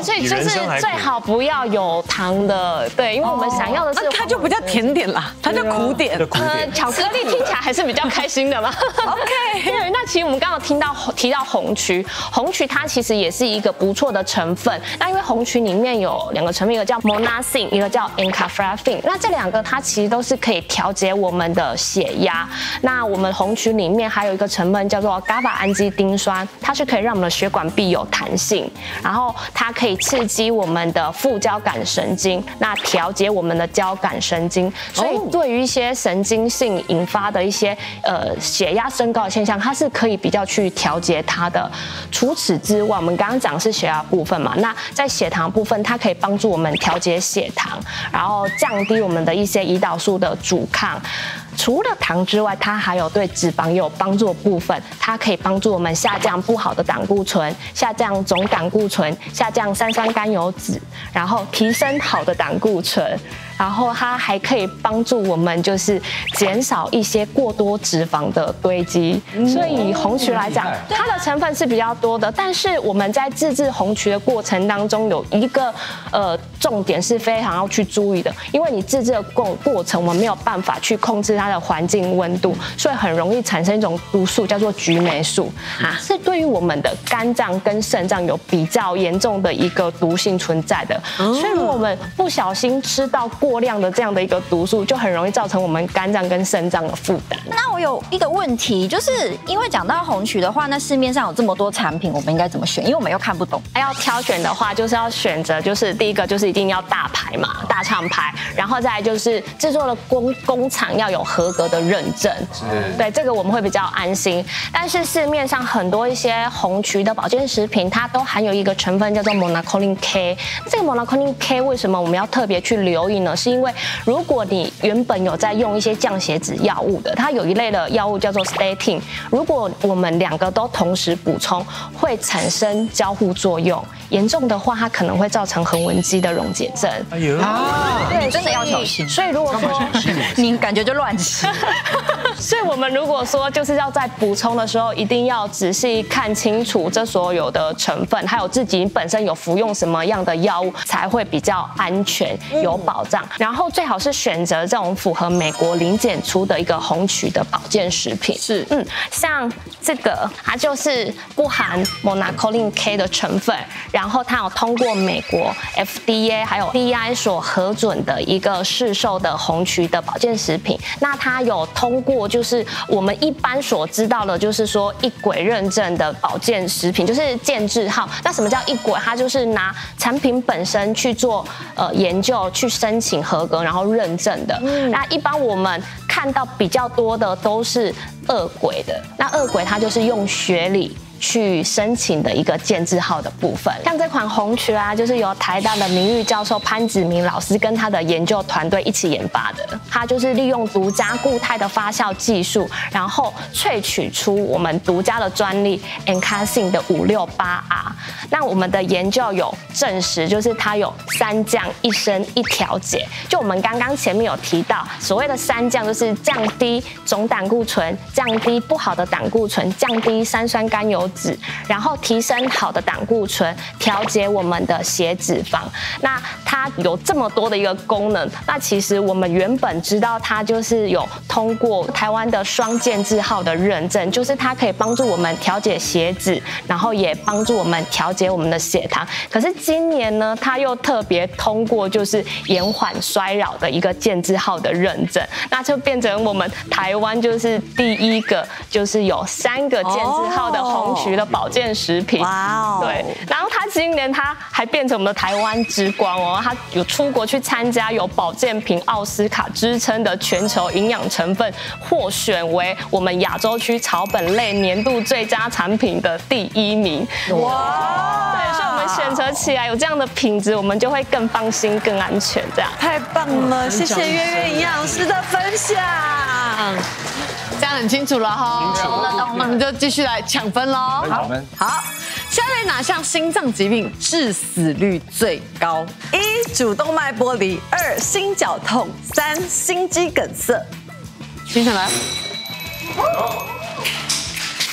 Speaker 4: 就是最好不要有糖的，对，因为我们想要的是
Speaker 1: 它就不叫甜点啦，它叫苦点。
Speaker 4: 巧克力听起来还是比较开心的嘛。OK， 对，那其实我们刚刚提到红曲，红曲它其实也是一个不错的成分。那因为红曲里面有2个成分，一个叫 monacin， 一个叫 encapsulin。那这2个它其实都是可以调节我们的血压。那我们红曲里面还有一个成分叫做 GABA 氨基丁酸，它是可以让我们的血管壁有弹性，然后它可以刺激我们的副交感神经，那调节我们的交感神经。所以对于一些神经性引发的一些血压升高的现象，它是可以比较去调节它的。除此之外，我们刚刚讲的是血压部分嘛，那在血糖部分，它可以帮助我们调节血糖，然后降低我们的一些胰岛素的阻抗。除了糖之外，它还有对脂肪有帮助的部分，它可以帮助我们下降不好的胆固醇，下降总胆固醇，下降三酸甘油酯，然后提升好的胆固醇，然后它还可以帮助我们就是减少一些过多脂肪的堆积。所以以红曲来讲，它的成分是比较多的，但是我们在自制红曲的过程当中有一个重点是非常要去注意的，因为你自制的过程我们没有办法去控制它的环境温度，所以很容易产生一种毒素叫做菊霉素啊，是对于我们的肝脏跟肾脏有比较严重的一个毒性存在的。所以如果我们不小心吃到过量的这样的一个毒素，就很容易造成我们肝脏跟肾脏的负担。
Speaker 15: 那我有一个问题，就是因为讲到红曲的话，那市面上有这么多产品，我们应该怎么选？因为我们又看不懂。
Speaker 4: 要挑选的话，就是要选择，就是第一个就是一定要大牌嘛，大厂牌，然后再来就是制作的工厂要有合格的认证，对，这个我们会比较安心。但是市面上很多一些红曲的保健食品，它都含有一个成分叫做 monacolin K。这个 monacolin K 为什么我们要特别去留意呢？是因为如果你原本有在用一些降血脂药物的，它有一类的药物叫做 statin， 如果我们2个都同时补充，会产生交互作用，严重的话，它可能会造成横纹肌的溶解症。
Speaker 2: 哎呦，
Speaker 15: 对，真的要小心。
Speaker 4: 所以如果说
Speaker 15: 你感觉就乱吃，
Speaker 4: 所以我们如果说就是要在补充的时候，一定要仔细看清楚这所有的成分，还有自己本身有服用什么样的药物，才会比较安全有保障。然后最好是选择这种符合美国零检出的一个红曲的保健食品。
Speaker 1: 是，
Speaker 4: 像这个它就是不含 monacolin K 的成分，然后它有通过美国 FDA 还有 DEI 所核准的一个市售的红曲的保健食品。那它有通过就是我们一般所知道的，就是说1轨认证的保健食品，就是健字号。那什么叫1轨？它就是拿产品本身去做研究，去申请合格，然后认证的。那一般我们看到比较多的都是2轨的。那2轨它就是用学理去申请的一个健字号的部分。像这款红曲啊，就是由台大的名誉教授潘子明老师跟他的研究团队一起研发的。它就是利用独家固态的发酵技术，然后萃取出我们独家的专利 Encapsulin 的568R。那我们的研究有证实，就是它有3降1升1调节。就我们刚刚前面有提到，所谓的3降就是降低总胆固醇，降低不好的胆固醇，降低三酸甘油酯，然后提升好的胆固醇，调节我们的血脂肪。那它有这么多的一个功能，那其实我们原本知道它就是有通过台湾的双健字号的认证，就是它可以帮助我们调节血脂，然后也帮助我们调节我们的血糖。可是今年呢，它又特别通过就是延缓衰老的一个健字号的认证，那就变成我们台湾就是第一个就是有3个健字号的红曲的保健食品。哇哦！对，然后它今年它还变成我们的台湾之光哦，它有出国去参加有保健品奥斯卡之称的全球营养成分，获选为我们亚洲区草本类年度最佳产品的第1名。哇！对，所以我们选择起来有这样的品质，我们就会更放心、更安全。这样
Speaker 1: 太棒了，谢谢月月营养师的分享。这样很清楚了哈，懂了。那我们就继续来抢分喽。好，下列哪项心脏疾病致死率最高？1. 主动脉剥离，2. 心绞痛，3. 心肌梗塞。请上来。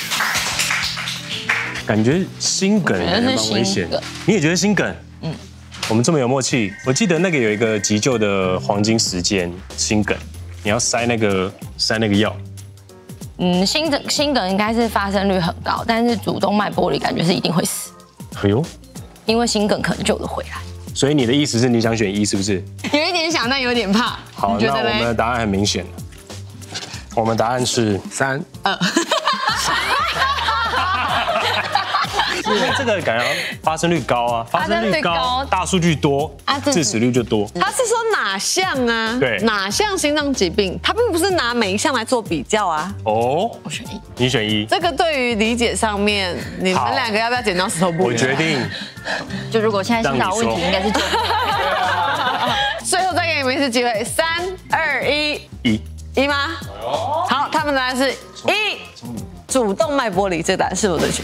Speaker 2: 感觉心梗蛮危险，你也觉得心梗？ 我们这么有默契。我记得那个有一个急救的黄金时间，心梗，你要塞那个药。
Speaker 10: 心梗应该是发生率很高，但是主动脉剥离感觉是一定会死。
Speaker 2: 哎呦，
Speaker 10: 因为心梗可能救得回来。
Speaker 2: 所以你的意思是你想选一是不是？
Speaker 10: 有一点想，但有点怕。
Speaker 2: 好，那我们的答案很明显了，我们答案是
Speaker 13: 3、2。
Speaker 2: 因为这个感觉发生率高啊，发生率高，大数据多，致死率就多。
Speaker 1: 他是说哪项啊？
Speaker 2: 对，
Speaker 1: 哪项心脏疾病？他并不是拿每一项来做比较啊。
Speaker 2: 哦，
Speaker 10: 我选一，
Speaker 2: 你选一。
Speaker 1: 这个对于理解上面，你们两个要不要剪刀石头布？
Speaker 2: 我决定。
Speaker 15: 就如果现在心脑问题，应该是
Speaker 1: 最后再给你们一次机会，3、2、1，一吗？好，他们答案是1，主动脉剥离，这个答案是否正确？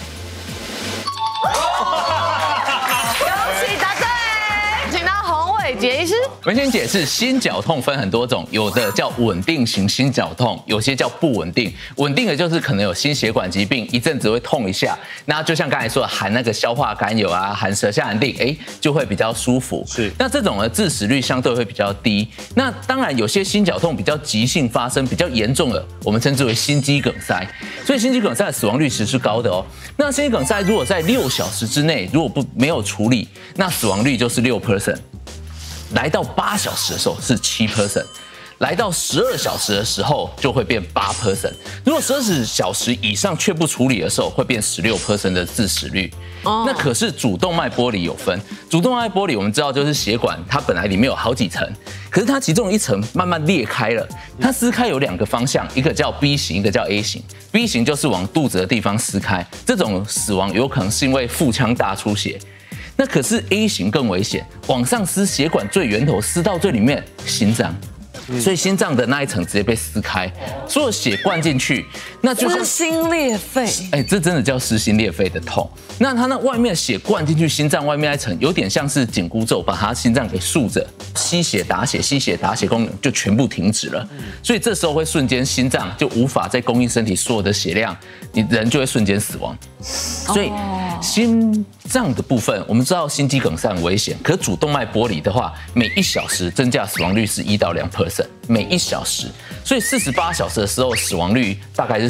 Speaker 1: 恭喜答对，请到洪伟杰医师。
Speaker 3: 文先解释，心绞痛分很多种，有的叫稳定型心绞痛，有些叫不稳定。稳定的就是可能有心血管疾病，一阵子会痛一下，那就像刚才说的含那个消化甘油啊，含舌下含定，就会比较舒服。是，那这种的致死率相对会比较低。那当然有些心绞痛比较急性发生，比较严重的，我们称之为心肌梗塞。所以心肌梗塞的死亡率其实是高的哦。那心肌梗塞如果在6小时之内如果没有处理，那死亡率就是6%。来到8小时的时候是7%，来到12小时的时候就会变8%。如果12小时以上却不处理的时候，会变16% 的致死率。那可是主动脉剥离有分，主动脉剥离我们知道就是血管它本来里面有好几层，可是它其中一层慢慢裂开了，它撕开有2个方向，一个叫 B 型，一个叫 A 型。B 型就是往肚子的地方撕开，这种死亡有可能是因为腹腔大出血。那可是 A 型更危险，往上撕，血管最源头撕到最里面，心脏，所以心脏的那一层直接被撕开，所有血灌进去，那就像
Speaker 1: 撕心裂肺。
Speaker 3: 这真的叫撕心裂肺的痛。那它那外面血灌进去，心脏外面那一层有点像是紧箍咒，把它心脏给束着，吸血打血，吸血打血功能就全部停止了，所以这时候会瞬间心脏就无法再供应身体所有的血量，你人就会瞬间死亡。所以心脏的部分，我们知道心肌梗塞很危险，可是主动脉剥离的话，每1小时增加死亡率是1到2%，每1小时，所以48小时的时候死亡率大概是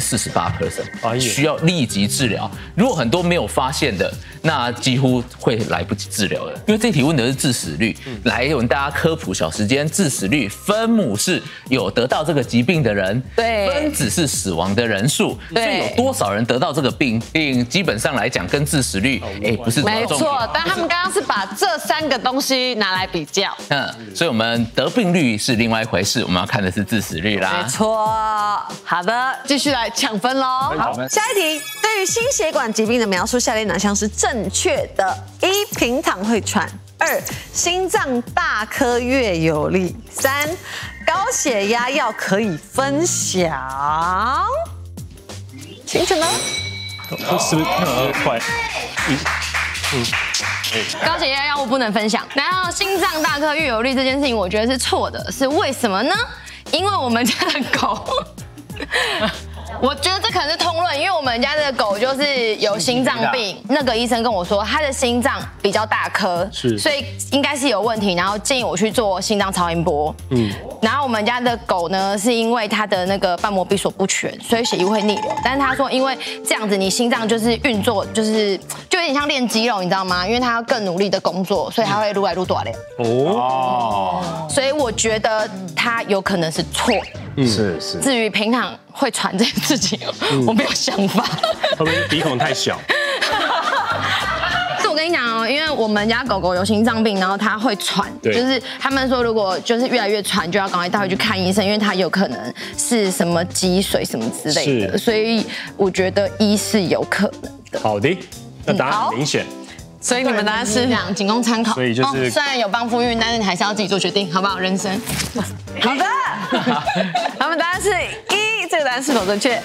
Speaker 3: 48%，需要立即治疗。如果很多没有发现的，那几乎会来不及治疗了。因为这题问的是致死率，来我们大家科普小时间，致死率分母是有得到这个疾病的人，对，分子是死亡的人数，所以有多少人得到这个病，基本上来讲跟致死率，不是
Speaker 1: 没错。但他们刚刚是把这3个东西拿来比较，
Speaker 3: 所以我们得病率是另外一回事，我们要看的是致死率啦。
Speaker 1: 没错，好的，继续来抢分喽。好，下一题，对于心血管疾病的描述，下列哪项是正确的？1. 平躺会喘；2. 心脏大颗越有力；3. 高血压药可以分享。清楚呢？
Speaker 2: 是不是快？
Speaker 10: 高血压药物不能分享。然后心脏大颗越有力这件事情，我觉得是错的，是为什么呢？因为我们家的狗。我觉得这可能是通论，因为我们家的狗就是有心脏病，那个医生跟我说他的心脏比较大颗，所以应该是有问题，然后建议我去做心脏超音波。然后我们家的狗呢，是因为它的那个瓣膜闭锁不全，所以血液会逆流。但是他说，因为这样子你心脏就是运作就有点像练肌肉，你知道吗？因为它要更努力的工作，所以它会撸来撸多了。所以我觉得它有可能是错的。
Speaker 2: 是。
Speaker 10: 至于平躺会喘这件事情，我没有想法。
Speaker 2: 会不会鼻孔太小？
Speaker 10: 是我跟你讲哦，因为我们家狗狗有心脏病，然后它会喘，就是他们说如果就是越来越喘，就要赶快带回去看医生，因为它有可能是什么积水什么之类的，所以我觉得1是有可能的。
Speaker 2: 好的，那答案很明显。
Speaker 1: 所以你们答案是这样，
Speaker 10: 仅供参考。
Speaker 2: 所以就是
Speaker 10: 虽然有帮夫运，但是你还是要自己做决定，好不好？人生。
Speaker 1: 好的，他们答案是1，这个答案是否正确？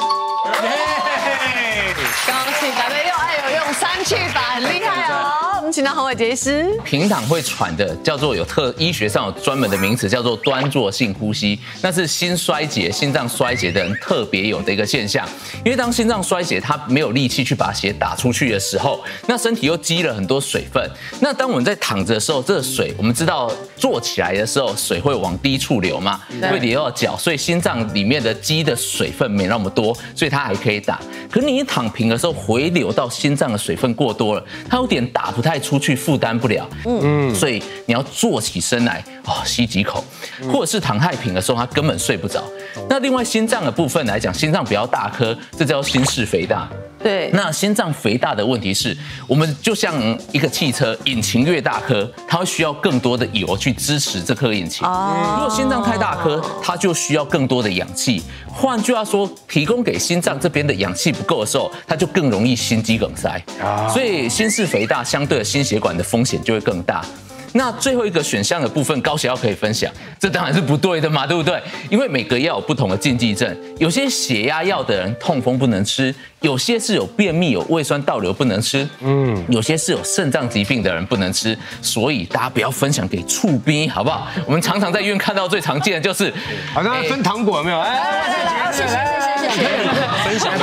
Speaker 1: 恭喜答对，又爱有用3去法，很厉害哦。我们请到洪伟杰医师。
Speaker 3: 平躺会喘的叫做医学上有专门的名词，叫做端坐性呼吸，那是心脏衰竭的人特别有的一个现象。因为当心脏衰竭，它没有力气去把血打出去的时候，那身体又积了很多水分。那当我们在躺着的时候，这个水我们知道坐起来的时候，水会往低处流嘛，会流到脚，所以心脏里面的积的水分没那么多，所以它还可以打。可是你一躺平的时候，回流到心脏的水分过多了，它有点打不太出去，负担不了。所以你要坐起身来，吸几口，或者是躺太平的时候，他根本睡不着。那另外心脏的部分来讲，心脏比较大颗，这叫心室肥大。
Speaker 1: 对，
Speaker 3: 那心脏肥大的问题是，我们就像一个汽车，引擎越大颗，它会需要更多的油去支持这颗引擎。如果心脏太大颗，它就需要更多的氧气。换句话说，提供给心脏这边的氧气不够的时候，它就更容易心肌梗塞。所以心室肥大相对的心血管的风险就会更大。那最后一个选项的部分，高血压可以分享，这当然是不对的嘛，对不对？因为每个药有不同的禁忌症，有些血压药的人痛风不能吃，有些是有便秘、有胃酸倒流不能吃，有些是有肾脏疾病的人不能吃，所以大家不要分享给厝边，好不好？我们常常在医院看到最常见的就是，
Speaker 13: 好像分糖果有没有？
Speaker 15: 谢谢。
Speaker 2: 分享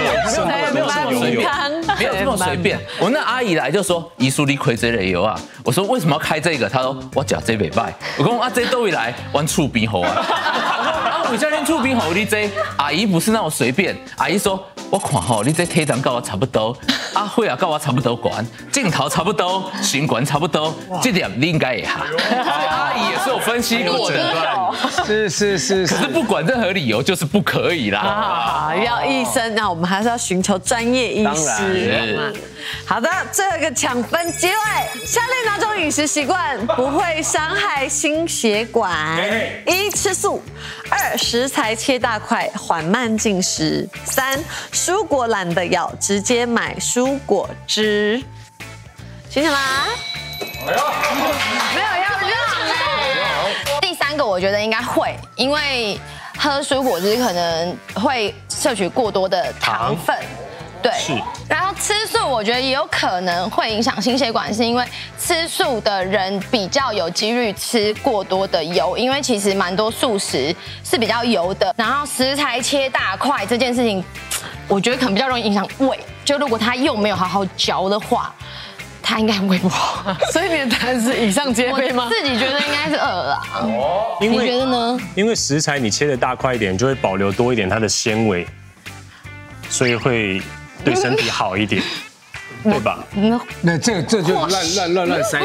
Speaker 3: 没有这么随便。我那阿姨来就说：“医师你开这类油啊？”我说：“为什么要开这个？”她说：“我脚这袂歹。”我说：“啊，这都会来玩厝边好啊。”啊，我叫你厝边好，你这阿姨不是那么随便。阿姨说：“我看吼，你这体重跟我差不多，啊，血压跟我差不多管，镜头差不多，心管差不多，这点你应该也哈。”阿姨也是有分析过的。
Speaker 13: 是。
Speaker 3: 可是不管任何理由，就是不可以啦。
Speaker 1: 好，要医生，那我们还是要寻求专业医师。好的，最后一个抢分机会，下列哪种饮食习惯不会伤害心血管？1. 吃素，2. 食材切大块，缓慢进食，3. 蔬果懒得咬，直接买蔬果汁。醒醒啦！没有要
Speaker 10: 第3个我觉得应该会，因为喝蔬果汁可能会摄取过多的糖分。对，然后吃素，我觉得也有可能会影响心血管，是因为吃素的人比较有几率吃过多的油，因为其实蛮多素食是比较油的。然后食材切大块这件事情，我觉得可能比较容易影响胃，就如果他又没有好好嚼的话，他应该胃不好。
Speaker 1: 所以你的答案是以上皆非吗？
Speaker 10: 我自己觉得应该是2啦。你觉得呢？
Speaker 2: 因为食材你切的大块一点，就会保留多一点它的纤维，所以会对身体好一点，对吧？
Speaker 13: 那这就乱塞。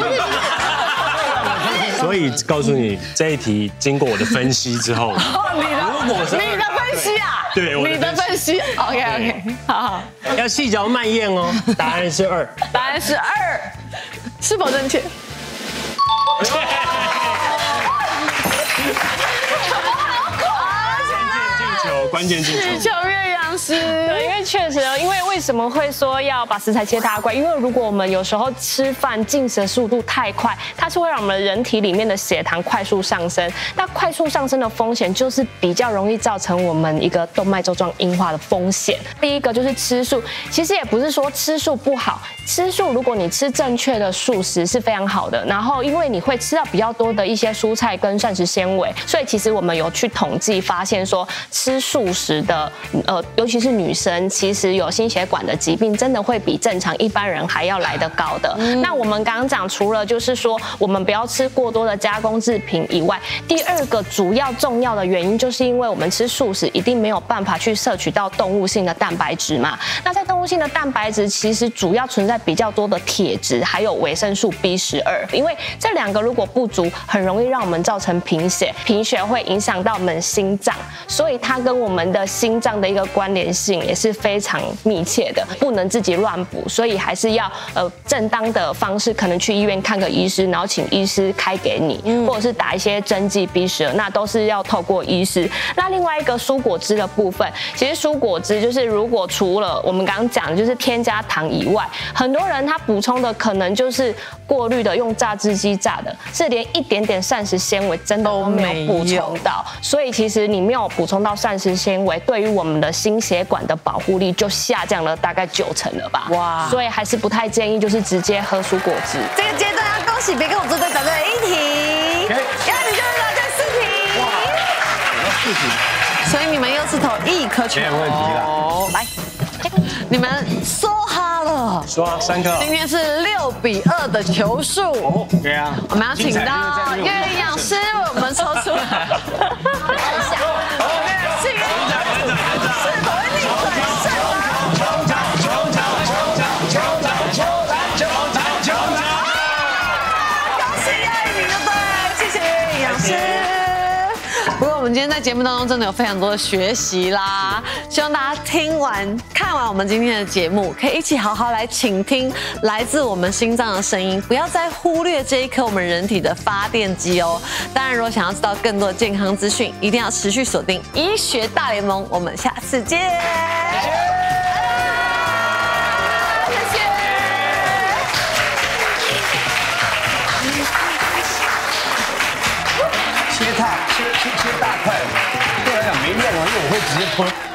Speaker 2: 所以告诉你，这一题经过我的分析之后，
Speaker 1: 你的分析啊？
Speaker 2: 对，
Speaker 1: 你的分析。OK， 好，
Speaker 2: 要细嚼慢咽哦。答案是2。
Speaker 1: 答案是2，是否正确？
Speaker 2: 关键进球。
Speaker 4: 对，因为确实，因为为什么会说要把食材切大块？因为如果我们有时候吃饭进食的速度太快，它是会让我们人体里面的血糖快速上升。那快速上升的风险就是比较容易造成我们一个动脉粥状硬化的风险。第一个就是吃素，其实也不是说吃素不好，吃素如果你吃正确的素食是非常好的。然后因为你会吃到比较多的一些蔬菜跟膳食纤维，所以其实我们有去统计发现说，吃素食的尤其是女生，其实有心血管的疾病，真的会比正常一般人还要来得高的。那我们刚刚讲，除了就是说我们不要吃过多的加工制品以外，第2个主要重要的原因，就是因为我们吃素食一定没有办法去摄取到动物性的蛋白质嘛。那在动物性的蛋白质，其实主要存在比较多的铁质，还有维生素 B12。因为这2个如果不足，很容易让我们造成贫血，贫血会影响到我们心脏，所以它跟我们的心脏的一个关联性也是非常密切的，不能自己乱补，所以还是要正当的方式，可能去医院看个医师，然后请医师开给你，或者是打一些针剂 B12，那都是要透过医师。那另外一个蔬果汁的部分，其实蔬果汁就是如果除了我们刚刚讲的就是添加糖以外，很多人他补充的可能就是过滤的用榨汁机榨的，是连一点点膳食纤维真的都没有补充到，所以其实你没有补充到膳食质纤维，对于我们的心血管的保护力就下降了大概90%了吧。哇！所以还是不太建议就是直接喝蔬果汁。
Speaker 1: 这个阶段要恭喜别跟我做对，答对1题，然后你就是答对4题。哇，
Speaker 13: 我要4题，
Speaker 1: 所以你们又是投1颗球。
Speaker 13: 没问题了。
Speaker 1: 来，你们梭哈了，
Speaker 2: 说啊，3颗。
Speaker 1: 今天是6比2的球数。
Speaker 13: 对啊，
Speaker 1: 我们要请到月营养师为我们抽出。我们今天在节目当中真的有非常多的学习啦，希望大家看完我们今天的节目，可以一起好好来倾听来自我们心脏的声音，不要再忽略这一颗我们人体的发电机哦。当然，如果想要知道更多的健康资讯，一定要持续锁定医学大联盟。我们下次见。
Speaker 13: 切大块，对我来讲没用啊，因为我会直接吞。